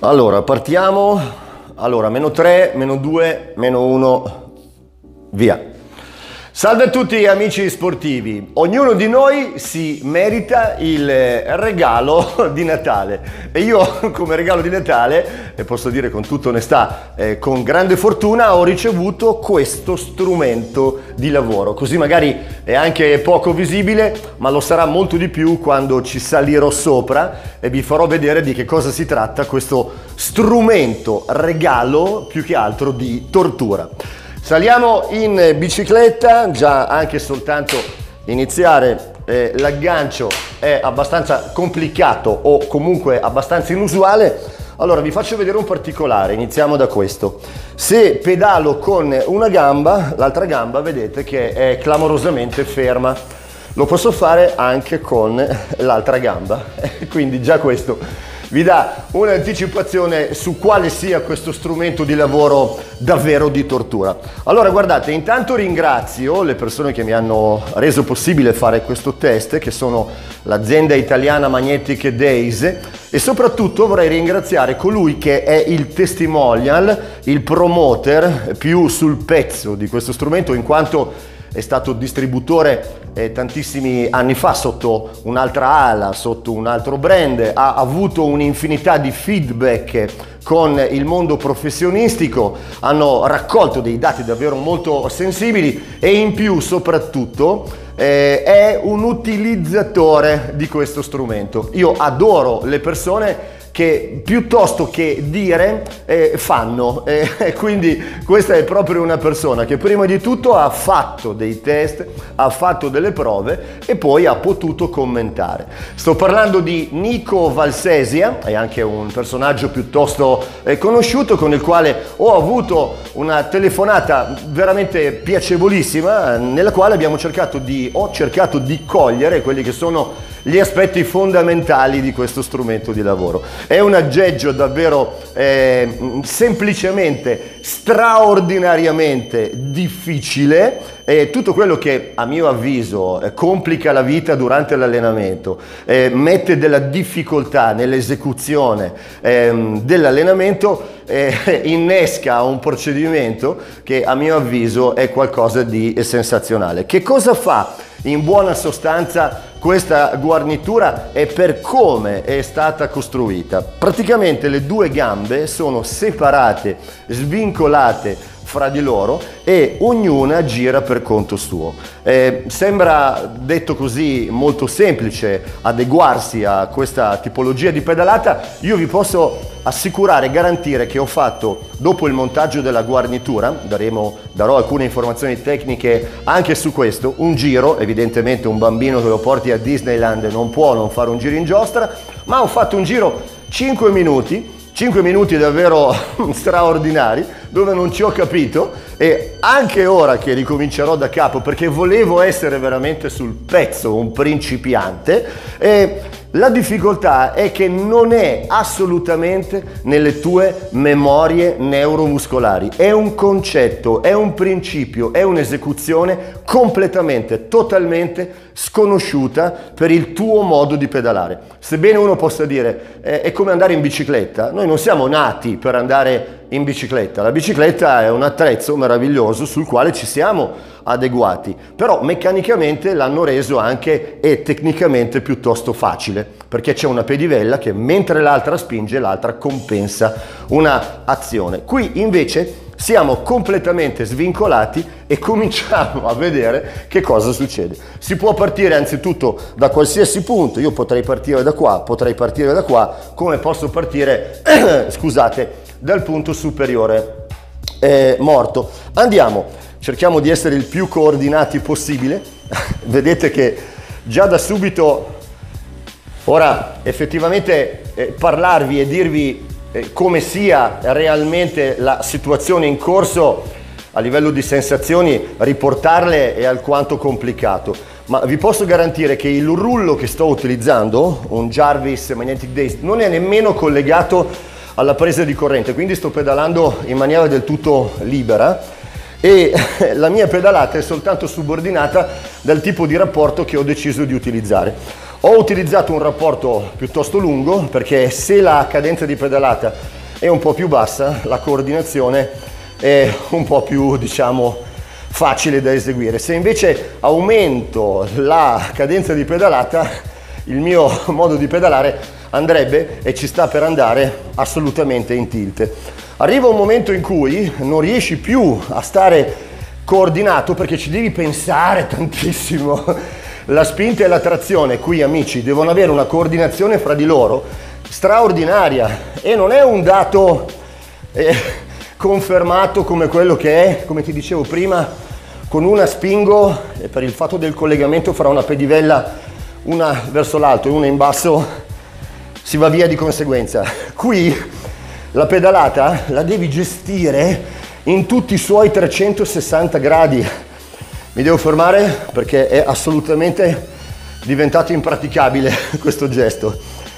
Allora, partiamo. Allora, meno 3, meno 2, meno 1, via. Salve a tutti amici sportivi, ognuno di noi si merita il regalo di Natale e io come regalo di Natale, e posso dire con tutta onestà, con grande fortuna, ho ricevuto questo strumento di lavoro, così magari è anche poco visibile, ma lo sarà molto di più quando ci salirò sopra e vi farò vedere di che cosa si tratta questo strumento regalo più che altro di tortura. Saliamo in bicicletta, già anche soltanto iniziare l'aggancio è abbastanza complicato o comunque abbastanza inusuale. Allora vi faccio vedere un particolare, iniziamo da questo. Se pedalo con una gamba, l'altra gamba vedete che è clamorosamente ferma. Lo posso fare anche con l'altra gamba, quindi già questo vi dà un'anticipazione su quale sia questo strumento di lavoro davvero di tortura. Allora guardate, intanto ringrazio le persone che mi hanno reso possibile fare questo test, che sono l'azienda italiana Magnetic Days, e soprattutto vorrei ringraziare colui che è il testimonial, il promoter più sul pezzo di questo strumento, in quanto è stato distributore tantissimi anni fa sotto un'altra ala, sotto un altro brand, ha avuto un'infinità di feedback con il mondo professionistico, hanno raccolto dei dati davvero molto sensibili e in più soprattutto è un utilizzatore di questo strumento. Io adoro le persone che piuttosto che dire fanno, quindi questa è proprio una persona che prima di tutto ha fatto dei test, ha fatto delle prove e poi ha potuto commentare. Sto parlando di Nico Valsesia, è anche un personaggio piuttosto conosciuto, con il quale ho avuto una telefonata veramente piacevolissima, nella quale ho cercato di cogliere quelli che sono gli aspetti fondamentali di questo strumento di lavoro. È un aggeggio davvero semplicemente, straordinariamente difficile, tutto quello che a mio avviso complica la vita durante l'allenamento, mette della difficoltà nell'esecuzione dell'allenamento, innesca un procedimento che a mio avviso è qualcosa di sensazionale. Che cosa fa in buona sostanza questa guarnitura e per come è stata costruita? Praticamente le due gambe sono separate, svincolate fra di loro e ognuna gira per conto suo. Sembra, detto così, molto semplice adeguarsi a questa tipologia di pedalata. Io vi posso assicurare, garantire che ho fatto, dopo il montaggio della guarnitura, darò alcune informazioni tecniche anche su questo, un giro. Evidentemente un bambino che lo porti a Disneyland non può non fare un giro in giostra, ma ho fatto un giro 5 minuti davvero straordinari, dove non ci ho capito, e anche ora che ricomincerò da capo perché volevo essere veramente sul pezzo, un principiante, la difficoltà è che non è assolutamente nelle tue memorie neuromuscolari, è un concetto, è un principio, è un'esecuzione completamente, totalmente sconosciuta per il tuo modo di pedalare. Sebbene uno possa dire è come andare in bicicletta, noi non siamo nati per andare in bicicletta, la bicicletta è un attrezzo meraviglioso sul quale ci siamo adeguati, però meccanicamente l'hanno reso anche e tecnicamente piuttosto facile, perché c'è una pedivella che mentre l'altra spinge, l'altra compensa una azione. Qui invece siamo completamente svincolati e cominciamo a vedere che cosa succede. Si può partire anzitutto da qualsiasi punto, io potrei partire da qua, come posso partire, scusate, dal punto superiore morto. Andiamo, cerchiamo di essere il più coordinati possibile. Vedete che già da subito, ora effettivamente parlarvi e dirvi come sia realmente la situazione in corso a livello di sensazioni, riportarle è alquanto complicato, ma vi posso garantire che il rullo che sto utilizzando, un Jarvis Magnetic Days, non è nemmeno collegato alla presa di corrente, quindi sto pedalando in maniera del tutto libera e la mia pedalata è soltanto subordinata dal tipo di rapporto che ho deciso di utilizzare. Ho utilizzato un rapporto piuttosto lungo perché se la cadenza di pedalata è un po' più bassa, la coordinazione è un po' più, diciamo, facile da eseguire. Se invece aumento la cadenza di pedalata, il mio modo di pedalare andrebbe, e ci sta per andare, assolutamente in tilt. Arriva un momento in cui non riesci più a stare coordinato perché ci devi pensare tantissimo. La spinta e la trazione qui, amici, devono avere una coordinazione fra di loro straordinaria, e non è un dato confermato come quello che è, come ti dicevo prima, con una spingo e per il fatto del collegamento fra una pedivella, una verso l'alto e una in basso, si va via di conseguenza. Qui la pedalata la devi gestire in tutti i suoi 360 gradi. Mi devo fermare perché è assolutamente diventato impraticabile questo gesto.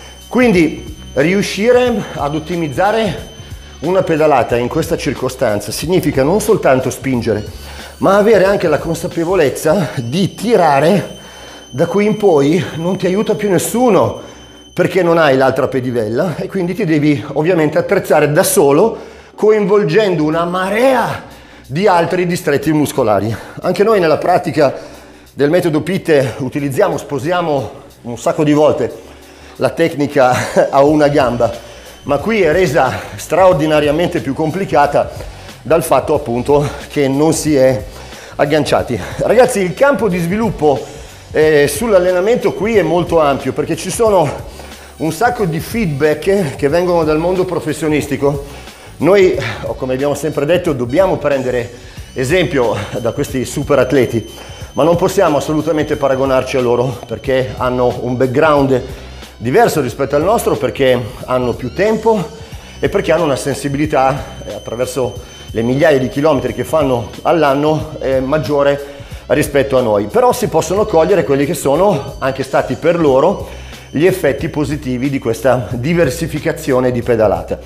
Quindi riuscire ad ottimizzare una pedalata in questa circostanza significa non soltanto spingere, ma avere anche la consapevolezza di tirare. Da qui in poi non ti aiuta più nessuno perché non hai l'altra pedivella, e quindi ti devi ovviamente attrezzare da solo, coinvolgendo una marea di altri distretti muscolari. Anche noi nella pratica del metodo Pitte sposiamo un sacco di volte la tecnica a una gamba, ma qui è resa straordinariamente più complicata dal fatto appunto che non si è agganciati. Ragazzi, il campo di sviluppo sull'allenamento qui è molto ampio perché ci sono un sacco di feedback che vengono dal mondo professionistico. Noi, come abbiamo sempre detto, dobbiamo prendere esempio da questi super atleti, ma non possiamo assolutamente paragonarci a loro perché hanno un background diverso rispetto al nostro, perché hanno più tempo e perché hanno una sensibilità attraverso le migliaia di chilometri che fanno all'anno maggiore rispetto a noi. Però si possono cogliere quelli che sono anche stati per loro gli effetti positivi di questa diversificazione di pedalata.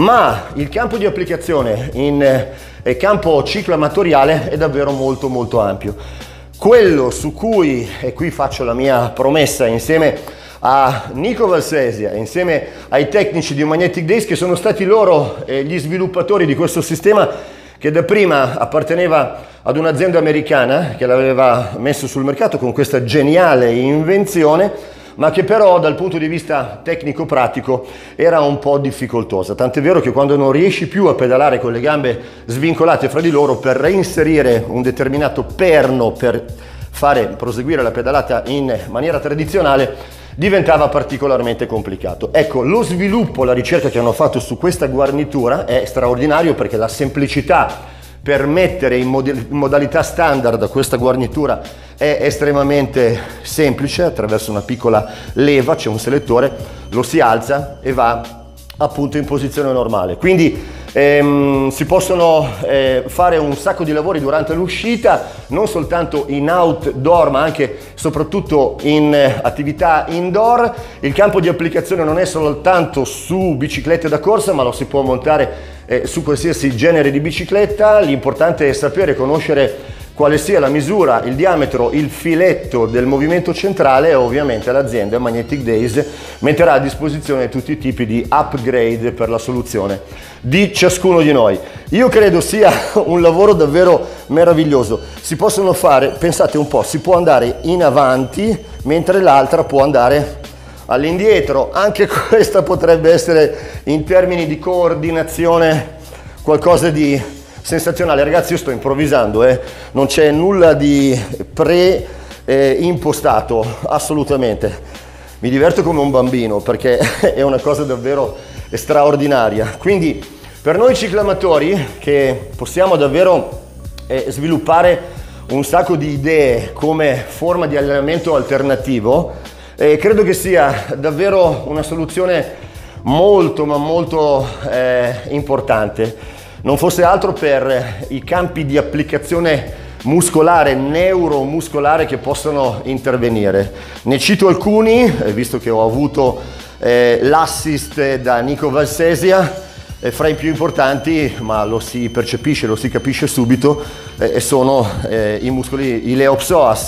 Ma il campo di applicazione in campo ciclo amatoriale è davvero molto ampio. Quello su cui, e qui faccio la mia promessa insieme a Nico Valsesia, insieme ai tecnici di Magnetic Days, che sono stati loro gli sviluppatori di questo sistema che da prima apparteneva ad un'azienda americana che l'aveva messo sul mercato con questa geniale invenzione, ma che però dal punto di vista tecnico-pratico era un po' difficoltosa. Tant'è vero che quando non riesci più a pedalare con le gambe svincolate fra di loro, per reinserire un determinato perno per fare proseguire la pedalata in maniera tradizionale, diventava particolarmente complicato. Ecco, lo sviluppo, la ricerca che hanno fatto su questa guarnitura è straordinario perché la semplicità per mettere in modalità standard questa guarnitura è estremamente semplice. Attraverso una piccola leva, c'è un selettore, lo si alza e va appunto in posizione normale. Quindi si possono fare un sacco di lavori durante l'uscita, non soltanto in outdoor ma anche soprattutto in attività indoor. Il campo di applicazione non è soltanto su biciclette da corsa, ma lo si può montare su qualsiasi genere di bicicletta. L'importante è sapere conoscere quale sia la misura, il diametro, il filetto del movimento centrale, e ovviamente l'azienda Magnetic Days metterà a disposizione tutti i tipi di upgrade per la soluzione di ciascuno di noi. Io credo sia un lavoro davvero meraviglioso. Si possono fare, pensate un po', si può andare in avanti mentre l'altra può andare all'indietro. Anche questa potrebbe essere, in termini di coordinazione, qualcosa di sensazionale. Ragazzi, io sto improvvisando, non c'è nulla di impostato, assolutamente. Mi diverto come un bambino perché è una cosa davvero straordinaria. Quindi per noi ciclamatori, che possiamo davvero sviluppare un sacco di idee come forma di allenamento alternativo, credo che sia davvero una soluzione molto importante. Non fosse altro per i campi di applicazione muscolare, neuromuscolare che possono intervenire. Ne cito alcuni, visto che ho avuto l'assist da Nico Valsesia. Fra i più importanti, ma lo si percepisce, lo si capisce subito, sono i muscoli, i leopsoas,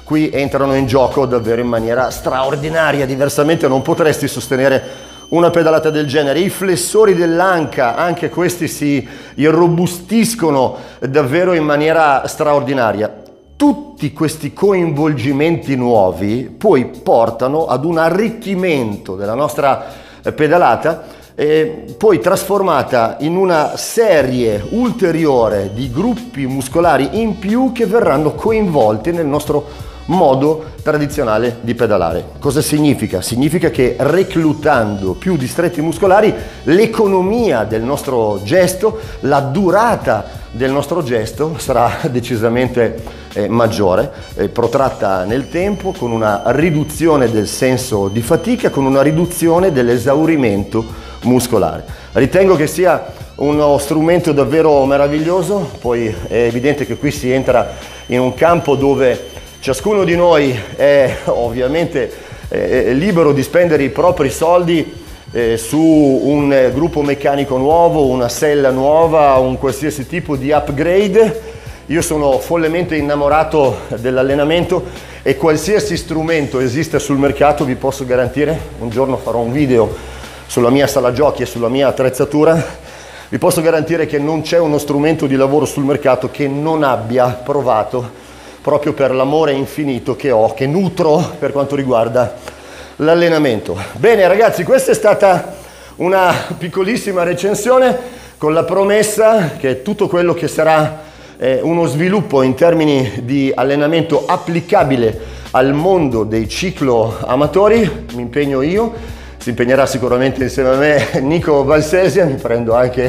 qui entrano in gioco davvero in maniera straordinaria, diversamente non potresti sostenere una pedalata del genere. I flessori dell'anca, anche questi si irrobustiscono davvero in maniera straordinaria. Tutti questi coinvolgimenti nuovi poi portano ad un arricchimento della nostra pedalata, poi trasformata in una serie ulteriore di gruppi muscolari in più che verranno coinvolti nel nostro modo tradizionale di pedalare. Cosa significa? Significa che reclutando più distretti muscolari, l'economia del nostro gesto, la durata del nostro gesto sarà decisamente maggiore, protratta nel tempo, con una riduzione del senso di fatica, con una riduzione dell'esaurimento muscolare. Ritengo che sia uno strumento davvero meraviglioso. Poi è evidente che qui si entra in un campo dove ciascuno di noi è ovviamente libero di spendere i propri soldi su un gruppo meccanico nuovo, una sella nuova, un qualsiasi tipo di upgrade. Io sono follemente innamorato dell'allenamento e qualsiasi strumento esista sul mercato, vi posso garantire, un giorno farò un video sulla mia sala giochi e sulla mia attrezzatura, vi posso garantire che non c'è uno strumento di lavoro sul mercato che non abbia provato, proprio per l'amore infinito che ho, che nutro per quanto riguarda l'allenamento. Bene ragazzi, questa è stata una piccolissima recensione con la promessa che tutto quello che sarà uno sviluppo in termini di allenamento applicabile al mondo dei ciclo amatori, mi impegno io, si impegnerà sicuramente insieme a me Nico Valsesia, mi prendo anche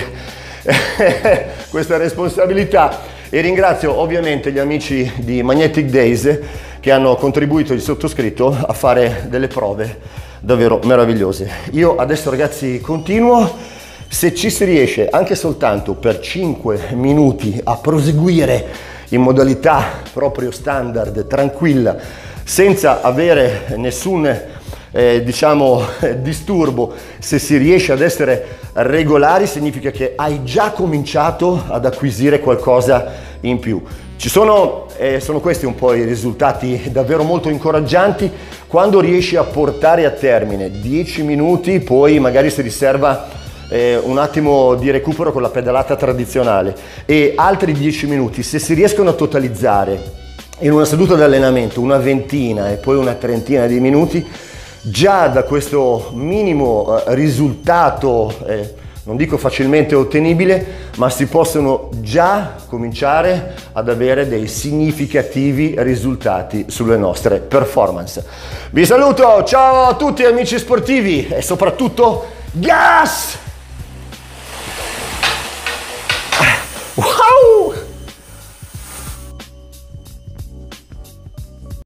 questa responsabilità e ringrazio ovviamente gli amici di Magnetic Days che hanno contribuito il sottoscritto a fare delle prove davvero meravigliose. Io adesso ragazzi continuo. Se ci si riesce anche soltanto per 5 minuti a proseguire in modalità proprio standard, tranquilla, senza avere nessun disturbo, se si riesce ad essere regolari, significa che hai già cominciato ad acquisire qualcosa in più. Sono questi un po' i risultati davvero molto incoraggianti quando riesci a portare a termine 10 minuti, poi magari si riserva un attimo di recupero con la pedalata tradizionale e altri 10 minuti, se si riescono a totalizzare in una seduta di allenamento una ventina e poi una trentina di minuti, già da questo minimo risultato, non dico facilmente ottenibile, ma si possono già cominciare ad avere dei significativi risultati sulle nostre performance. Vi saluto, ciao a tutti amici sportivi e soprattutto gas!